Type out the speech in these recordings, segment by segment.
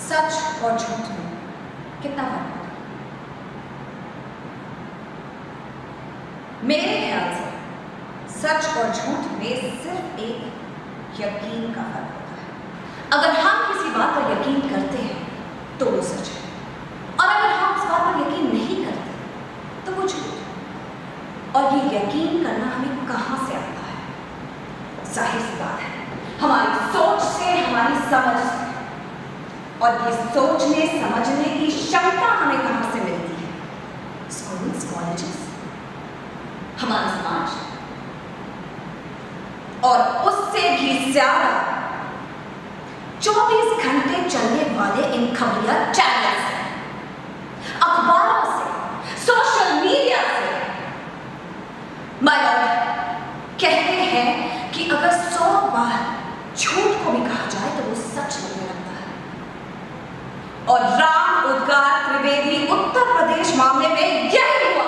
सच और झूठ में कितना फर्क होता है? मेरे ख्याल से सच और झूठ में सिर्फ एक यकीन का फर्क होता है। अगर हम किसी बात पर यकीन करते हैं तो वो सच है, और अगर हम उस बात पर यकीन नहीं करते तो वो झूठ है। और ये यकीन करना हमें कहां से आता है? जाहिर सी बात है, हमारी सोच से, हमारी समझ से। और ये सोचने समझने की क्षमता हमें कहां से मिलती है? स्कूल्स, कॉलेजेस, हमारा समाज, और उससे भी ज्यादा 24 घंटे चलने वाले इन खबरिया चैनल से, अखबारों से, सोशल मीडिया से। कहते हैं कि अगर 100 बार झूठ को भी कहा जाए तो वो सच लगने लगता है। और राम उद्गार त्रिवेदी उत्तर प्रदेश मामले में यही हुआ।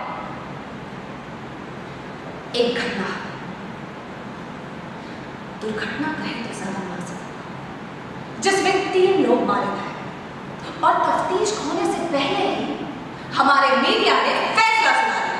एक घटना, दुर्घटना कहे तो ज्यादा लग सकता, जिसमें 3 लोग मारे गए, और तफ्तीश होने से पहले ही हमारे मीडिया ने फैसला सुना दिया।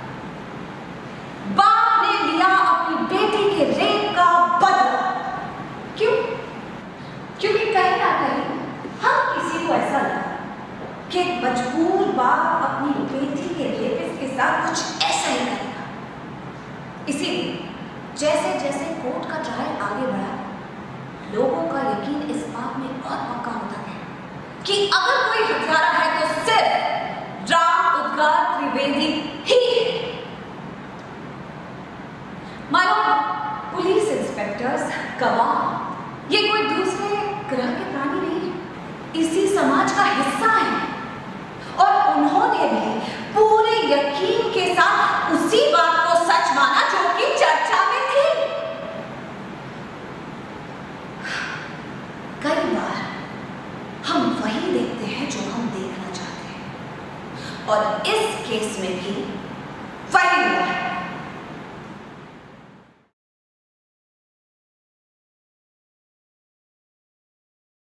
बाप ने लिया अपनी बेटी के रेप का बदला। क्यों? क्योंकि कहीं ना कहीं हम किसी को ऐसा लगा कि एक मजबूर बाप अपनी बेटी के रेपिस्ट के साथ कुछ ऐसा ही करेगा। इसीलिए जैसे जैसे कोर्ट का ट्रायल आगे बढ़ा, लोगों का यकीन इस बात में और पक्का होता गया कि अगर कोई हत्यारा है तो सिर्फ राम उद्गार त्रिवेदी ही है। मानो पुलिस इंस्पेक्टर्स, गवाह ये कोई दूसरे ग्रह के प्राणी नहीं है, इसी समाज का हिस्सा है। और उन्होंने भी पूरे यकीन के साथ उसी बात को सच माना जो कि चर्चा में थी। कई बार हम वही देखते हैं जो हम देखना चाहते हैं, और इस केस में भी वही हुआ है।